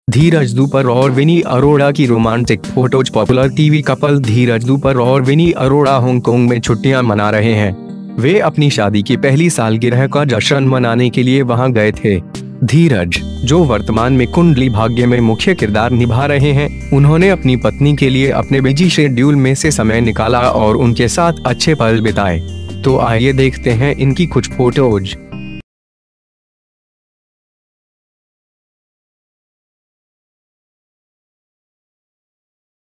धीरज दुपर और विनी अरोड़ा की romantic photos. Popular TV couple Dheeraj Dhupar और विनी अरोड़ा हांगकांग में छुट्टियां मना रहे हैं। वे अपनी शादी की पहली सालगिरह का जश्न मनाने के लिए वहां गए थे। धीरज, जो वर्तमान में कुंडली भाग्य में मुख्य किरदार निभा रहे हैं, उन्होंने अपनी पत्नी के लिए अपने बिजी शेड्यूल में से समय निकाला और उनके साथ अच्छे पल बिताए। तो आइए देखते हैं इनकी कुछ फोटोज।